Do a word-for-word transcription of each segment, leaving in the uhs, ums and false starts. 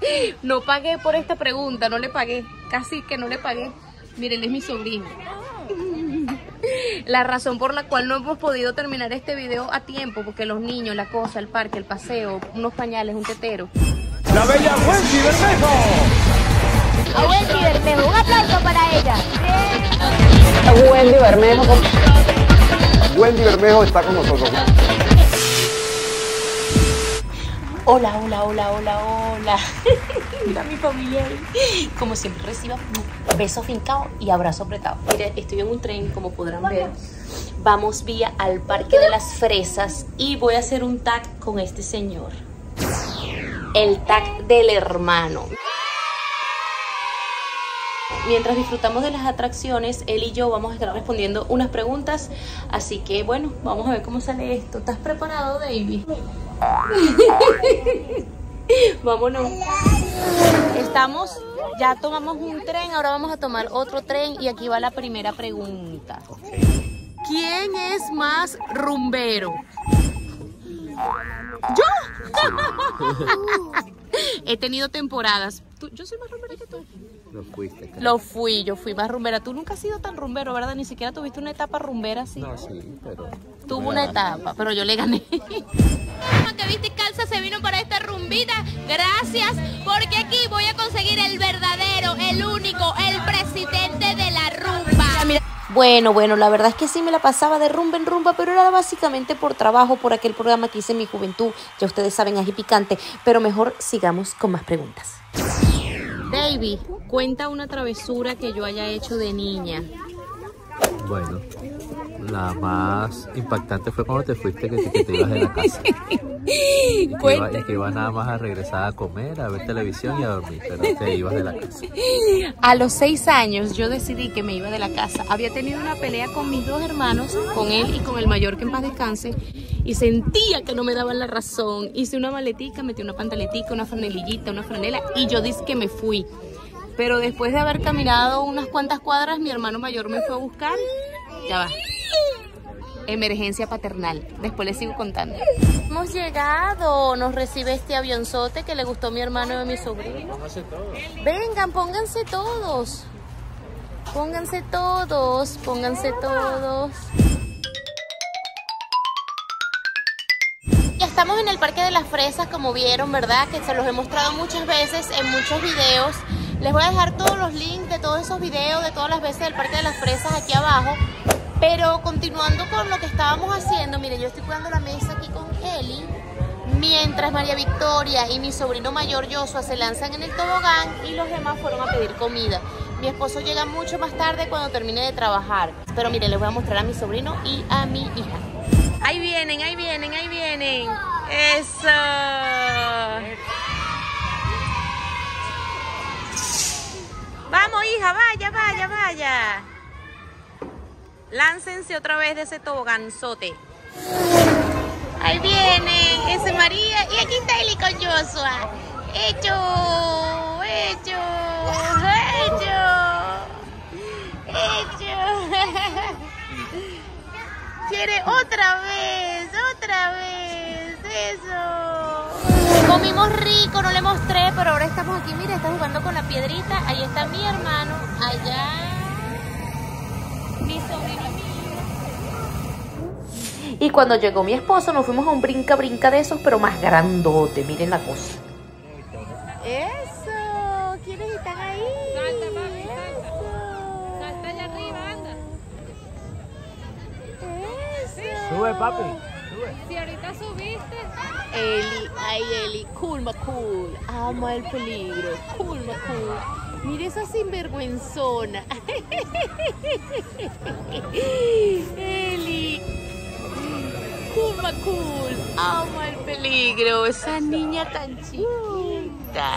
No pagué por esta pregunta, no le pagué. Casi que no le pagué. Miren, es mi sobrino. La razón por la cual no hemos podido terminar este video a tiempo, porque los niños, la cosa, el parque, el paseo, unos pañales, un tetero. ¡La bella Wendy Bermejo! A Wendy Bermejo, un aplauso para ella. A Wendy Bermejo. Wendy Bermejo está con nosotros. Hola, hola, hola, hola, hola. Mira mi familia ahí. Como siempre reciba beso fincado y abrazo apretado. Mire, estoy en un tren, como podrán ver. Vamos vía al Parque de las Fresas y voy a hacer un tag con este señor. El tag del hermano. Mientras disfrutamos de las atracciones, él y yo vamos a estar respondiendo unas preguntas. Así que bueno, vamos a ver cómo sale esto. ¿Estás preparado, David? Vámonos. Estamos, ya tomamos un tren, ahora vamos a tomar otro tren y aquí va la primera pregunta. ¿Quién es más rumbero? ¿Yo? He tenido temporadas. ¿Tú? Yo soy más rumbera que tú. Lo fuiste. Cara. Lo fui, yo fui más rumbera. Tú nunca has sido tan rumbero, ¿verdad? Ni siquiera tuviste una etapa rumbera así. No, sí, pero... Tuvo una etapa, pero yo le gané. Que viste calza se vino para esta rumbita. Gracias, porque aquí voy a conseguir el verdadero, el único, el presidente de la rumba. Bueno, bueno, la verdad es que sí me la pasaba de rumba en rumba, pero era básicamente por trabajo, por aquel programa que hice en mi juventud. Ya ustedes saben, ají picante, pero mejor sigamos con más preguntas. David, cuenta una travesura que yo haya hecho de niña. Bueno, la más impactante fue cuando te fuiste, que te, que te ibas de la casa. Y que, iba, y que ibas nada más a regresar a comer, a ver televisión y a dormir, pero te ibas de la casa. A los seis años yo decidí que me iba de la casa. Había tenido una pelea con mis dos hermanos, con él y con el mayor, que en paz descanse, y sentía que no me daban la razón. Hice una maletica, metí una pantaletica, una franelillita, una franela y yo dije que me fui. Pero después de haber caminado unas cuantas cuadras, mi hermano mayor me fue a buscar. Ya va. Emergencia paternal. Después les sigo contando. Hemos llegado. Nos recibe este avionzote que le gustó a mi hermano y a mi sobrino. Vengan, pónganse todos. Pónganse todos. Pónganse todos. Ya estamos en el Parque de las Fresas, como vieron, ¿verdad? Que se los he mostrado muchas veces en muchos videos. Les voy a dejar todos los links de todos esos videos, de todas las veces del Parque de las Fresas aquí abajo. Pero continuando con lo que estábamos haciendo, mire, yo estoy cuidando la mesa aquí con Eli, mientras María Victoria y mi sobrino mayor Joshua se lanzan en el tobogán y los demás fueron a pedir comida. Mi esposo llega mucho más tarde cuando termine de trabajar. Pero mire, les voy a mostrar a mi sobrino y a mi hija. Ahí vienen, ahí vienen, ahí vienen. ¡Eso! Vamos, hija, vaya, vaya, vaya. Láncense otra vez de ese toboganzote. Ahí vienen, ese María. Y aquí está Eli con Joshua. Hecho, hecho, hecho, hecho. Quiere otra vez, otra vez. Eso. Comimos rico, no le mostré, pero ahora estamos aquí. Mira, está jugando con la piedrita. Ahí está mi hermano. Allá mi sobrino mío. Y cuando llegó mi esposo nos fuimos a un brinca brinca de esos, pero más grandote. Miren la cosa. Eso. ¿Quiénes están ahí? Salta, papi, salta. Salta allá arriba, anda. Eso. Sube, papi. Sube. Si ahorita subiste. Eli, ay Eli, cool ma cool. Ama el peligro. Cool ma cool. Mire esa sinvergüenzona. Eli. Cool ma cool. Ama el peligro. Esa niña tan chiquita.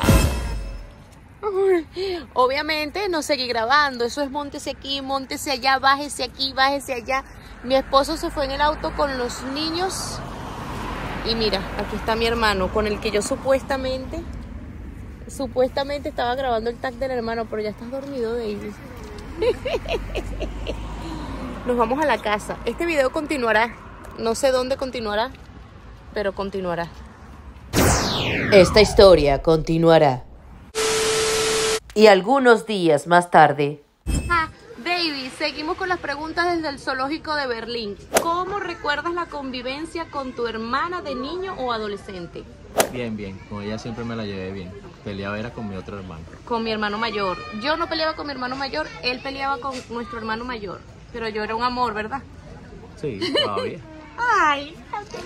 Obviamente no seguí grabando. Eso es móntese aquí, móntese allá, bájese aquí, bájese allá. Mi esposo se fue en el auto con los niños. Y mira, aquí está mi hermano, con el que yo supuestamente, supuestamente estaba grabando el tag del hermano, pero ya estás dormido, David. Nos vamos a la casa. Este video continuará. No sé dónde continuará, pero continuará. Esta historia continuará. Y algunos días más tarde. Ah, David, seguimos con las preguntas desde el zoológico de Berlín. ¿Cómo recuerdas la convivencia con tu hermana de niño o adolescente? Bien, bien. Con ella siempre me la llevé bien. Peleaba era con mi otro hermano. Con mi hermano mayor. Yo no peleaba con mi hermano mayor, él peleaba con nuestro hermano mayor. Pero yo era un amor, ¿verdad? Sí, todavía. Ay.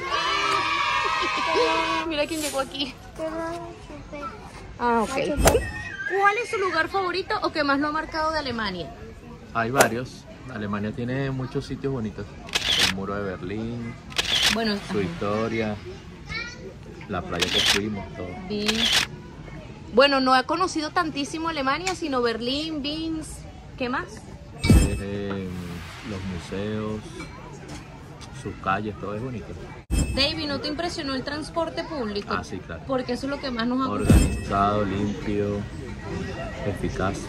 Mira quién llegó aquí. Ah, ok. ¿Cuál es su lugar favorito o que más lo ha marcado de Alemania? Hay varios. Alemania tiene muchos sitios bonitos. El muro de Berlín, Bueno, su ajá. historia, la playa que fuimos, todo. Bien. Bueno, no he conocido tantísimo Alemania, sino Berlín, Binz. ¿Qué más? Eh, los museos, sus calles, todo es bonito. David, ¿no te impresionó el transporte público? Ah, sí, claro. Porque eso es lo que más nos ha gustado. Organizado, limpio, eficaz.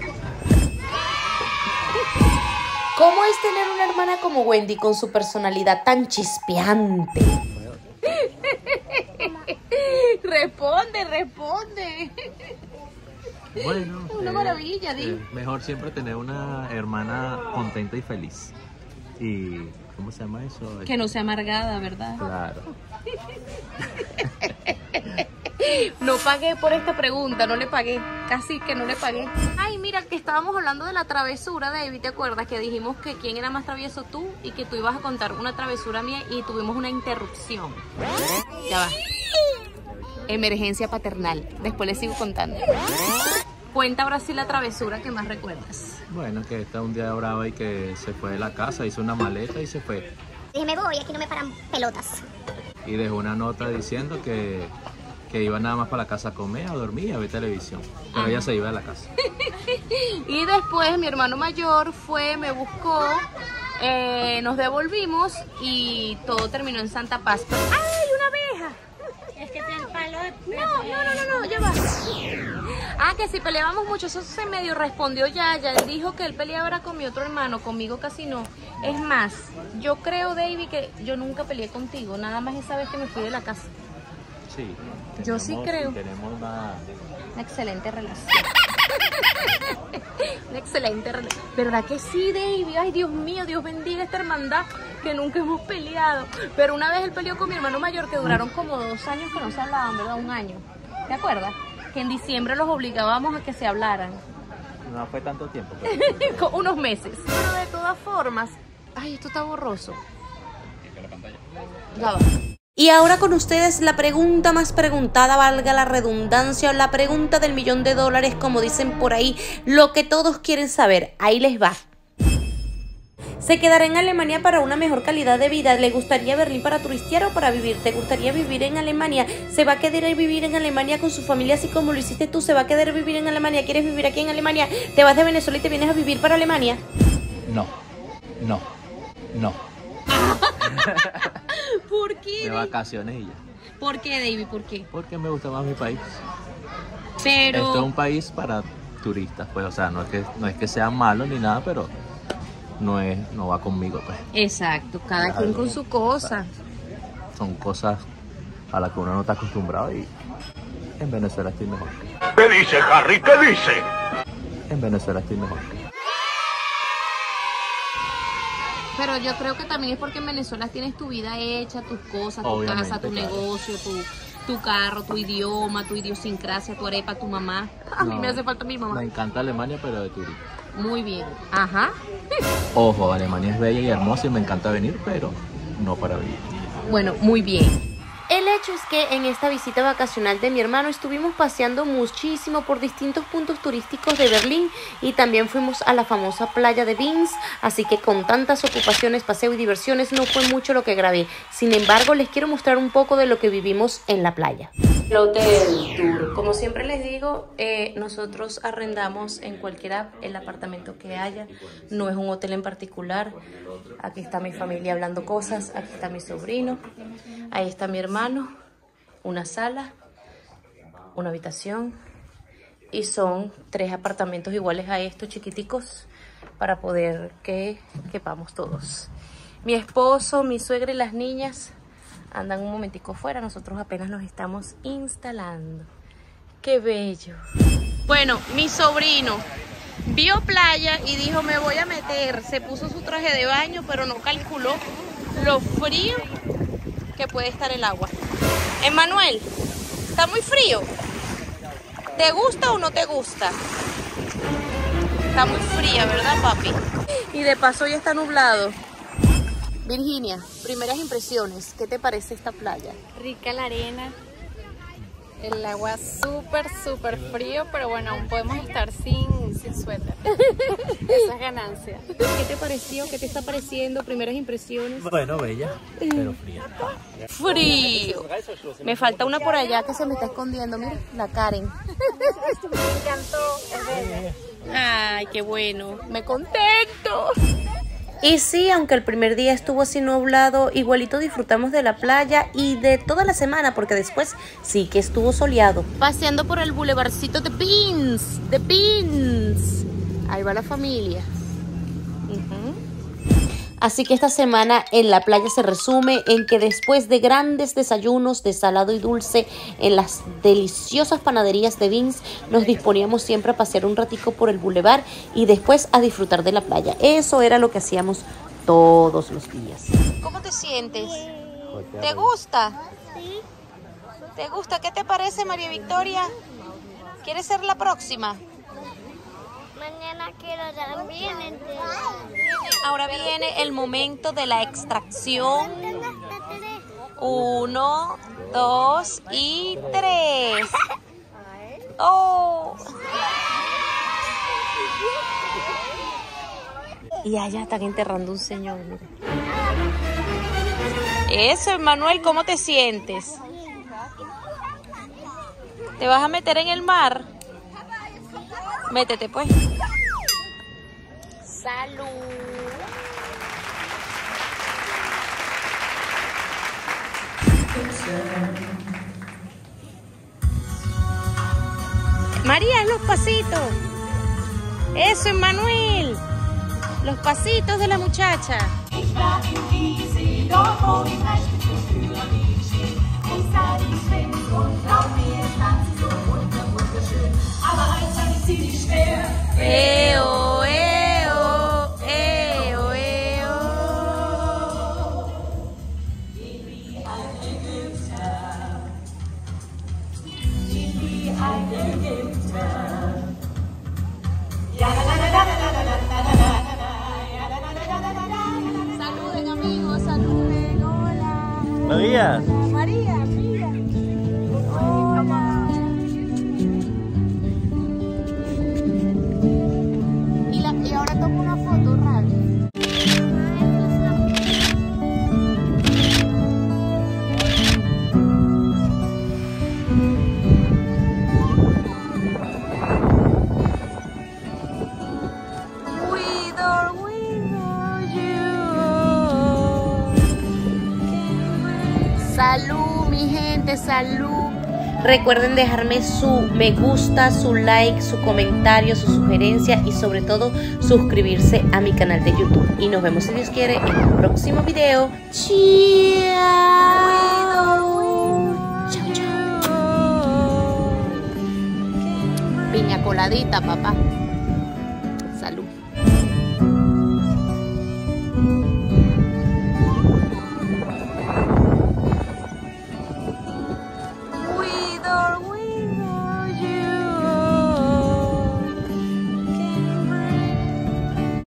¿Cómo es tener una hermana como Wendy con su personalidad tan chispeante? Responde, responde. Bueno, Una eh, maravilla, Di. eh, mejor siempre tener una hermana contenta y feliz. Y, ¿cómo se llama eso? Que no sea amargada, ¿verdad? Claro. No pagué por esta pregunta, no le pagué, casi que no le pagué. Ay, mira, que estábamos hablando de la travesura, David, ¿te acuerdas? Que dijimos que quién era más travieso, tú, y que tú ibas a contar una travesura mía y tuvimos una interrupción. Ya va. Emergencia paternal, después les sigo contando. Cuenta ahora sí la travesura que más recuerdas. Bueno, que está un día brava y que se fue de la casa, hizo una maleta y se fue. Dije, me voy, aquí no me paran pelotas. Y dejó una nota diciendo que, que iba nada más para la casa a comer, a dormir y a ver televisión. Pero Ajá. ella se iba de la casa. Y después mi hermano mayor fue, me buscó, eh, nos devolvimos y todo terminó en Santa Paz. Pero, ¡ay, una abeja! Es que el palo de... No, no, no, no, no, ya va. Ah, que si peleábamos mucho, eso se medio respondió ya, ya él dijo que él peleaba era con mi otro hermano, conmigo casi no. Es más, yo creo, David, que yo nunca peleé contigo, nada más esa vez que me fui de la casa. Sí. Yo sí tenemos- creo. Tenemos una... Una excelente relación. Una excelente relación. ¿Verdad que sí, David? Ay, Dios mío, Dios bendiga esta hermandad que nunca hemos peleado. Pero una vez él peleó con mi hermano mayor que duraron como dos años que no se hablaban, ¿verdad? Un año. ¿Te acuerdas? Que en diciembre los obligábamos a que se hablaran. No fue tanto tiempo. Pero... Con unos meses. Pero de todas formas... Ay, esto está borroso. Ya va. Y ahora con ustedes la pregunta más preguntada, valga la redundancia, la pregunta del millón de dólares, como dicen por ahí, lo que todos quieren saber. Ahí les va. ¿Se quedará en Alemania para una mejor calidad de vida? ¿Le gustaría Berlín para turistear o para vivir? ¿Te gustaría vivir en Alemania? ¿Se va a quedar a vivir en Alemania con su familia así como lo hiciste tú? ¿Se va a quedar a vivir en Alemania? ¿Quieres vivir aquí en Alemania? ¿Te vas de Venezuela y te vienes a vivir para Alemania? No, no, no. ¿Por qué? De vacaciones y ya. ¿Por qué, David? ¿Por qué? Porque me gusta más mi país. Pero... Esto es un país para turistas, pues, o sea, no es que, no es que sea malo ni nada, pero no es, no va conmigo, pues. Exacto, cada quien con su cosa. Son cosas a las que uno no está acostumbrado y en Venezuela estoy mejor. ¿Qué dice, Harry? ¿Qué dice? En Venezuela estoy mejor. Pero yo creo que también es porque en Venezuela tienes tu vida hecha, tus cosas, tu Obviamente, casa, tu claro. negocio, tu, tu carro, tu idioma, tu idiosincrasia, tu arepa, tu mamá. A mí No, me hace falta mi mamá. Me encanta Alemania, pero de turista. Muy bien. Ajá. Ojo, Alemania es bella y hermosa y me encanta venir, pero no para vivir. Bueno, muy bien. El hecho es que en esta visita vacacional de mi hermano estuvimos paseando muchísimo por distintos puntos turísticos de Berlín y también fuimos a la famosa playa de Binz, así que con tantas ocupaciones, paseo y diversiones no fue mucho lo que grabé. Sin embargo, les quiero mostrar un poco de lo que vivimos en la playa. El Hotel Tour. Como siempre les digo, eh, nosotros arrendamos en cualquier app el apartamento que haya. No es un hotel en particular. Aquí está mi familia hablando cosas. Aquí está mi sobrino. Ahí está mi hermano. Una sala. Una habitación. Y son tres apartamentos iguales a estos chiquiticos para poder que quepamos todos. Mi esposo, mi suegra y las niñas andan un momentico fuera, nosotros apenas nos estamos instalando. ¡Qué bello! Bueno, mi sobrino vio playa y dijo, me voy a meter. Se puso su traje de baño, pero no calculó lo frío que puede estar el agua. Emmanuel, ¿está muy frío? ¿Te gusta o no te gusta? Está muy fría, ¿verdad, papi? Y de paso ya está nublado. Virginia, primeras impresiones. ¿Qué te parece esta playa? Rica la arena. El agua súper, súper frío, pero bueno, aún podemos estar sin, sin suéter. Esa es ganancia. ¿Qué te pareció? ¿Qué te está pareciendo? Primeras impresiones. Bueno, bella, pero fría. Frío. Me falta una por allá que se me está escondiendo. Mira, la Karen. Me encantó, es bella. Ay, qué bueno. Me contento. Y sí, aunque el primer día estuvo así nublado, igualito disfrutamos de la playa y de toda la semana, porque después sí que estuvo soleado. Paseando por el bulevarcito de Pins, de Pins. Ahí va la familia. Uh-huh. Así que esta semana en la playa se resume en que después de grandes desayunos de salado y dulce en las deliciosas panaderías de Vince, nos disponíamos siempre a pasear un ratico por el bulevar y después a disfrutar de la playa. Eso era lo que hacíamos todos los días. ¿Cómo te sientes? ¿Te gusta? Sí. ¿Te gusta? ¿Qué te parece, María Victoria? ¿Quieres ser la próxima? Mañana quiero también entender. Ahora viene el momento de la extracción. Uno, dos y tres. Oh. Y allá están enterrando un señor. Mira. Eso, Emmanuel, ¿cómo te sientes? ¿Te vas a meter en el mar? Métete, pues. Salud. María, los pasitos. Eso, Emmanuel. Los pasitos de la muchacha. Eo, eo, eo, eo. Saluden, amigos, saluden. Hola. María. María, mira. Hola. Y, la, y ahora tomo una foto, Ravi. Salud, mi gente, salud. Recuerden dejarme su me gusta, su like, su comentario, su sugerencia y sobre todo suscribirse a mi canal de YouTube. Y nos vemos, si Dios quiere, en el próximo video. Chao. Chao, chao. Piña coladita, papá.